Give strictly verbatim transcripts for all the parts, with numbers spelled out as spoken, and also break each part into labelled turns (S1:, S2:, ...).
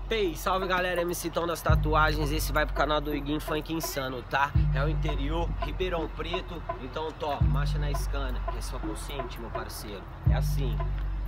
S1: Ei, salve galera, M C Tom das Tatuagens. Esse vai pro canal do Iguinho Funk Insano, tá? É o interior, Ribeirão Preto. Então, tó, marcha na escana, que é só consciente, meu parceiro. É assim.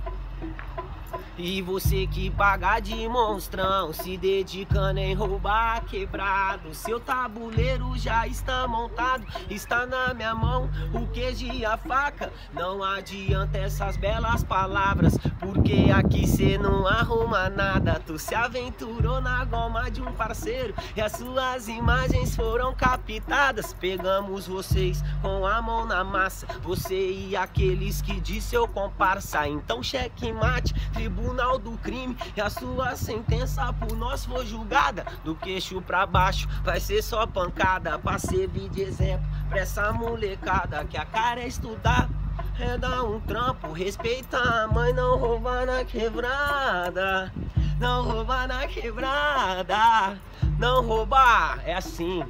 S1: E você que paga de monstrão, se dedicando em roubar quebrado, seu tabuleiro já está montado, está na minha mão o queijo e a faca. Não adianta essas belas palavras, porque aqui cê não arruma nada. Tu se aventurou na goma de um parceiro e as suas imagens foram captadas. Pegamos vocês com a mão na massa, você e aqueles que disse eu comparsa. Então cheque mate, Tribunal do Crime, e a sua sentença por nós foi julgada. Do queixo pra baixo vai ser só pancada, pra servir de exemplo pra essa molecada que a cara é estudar, é dar um trampo, respeita a mãe, não roubar na quebrada, não roubar na quebrada, não roubar, é assim.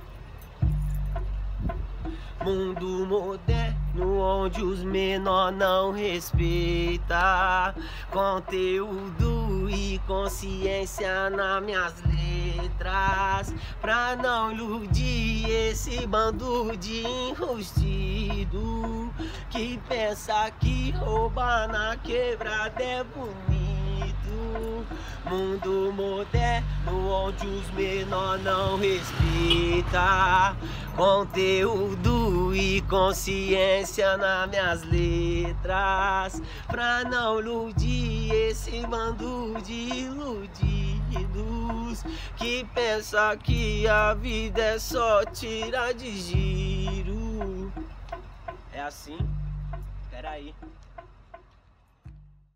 S1: Mundo moderno onde os menor não respeita, conteúdo e consciência nas minhas letras, pra não iludir esse bando de enrustido que pensa que roubar na quebrada é bonito. Mundo moderno onde os menor não respeita, conteúdo e consciência nas minhas letras, pra não iludir esse bando de iludidos que pensa que a vida é só tirar de giro. É assim? Peraí.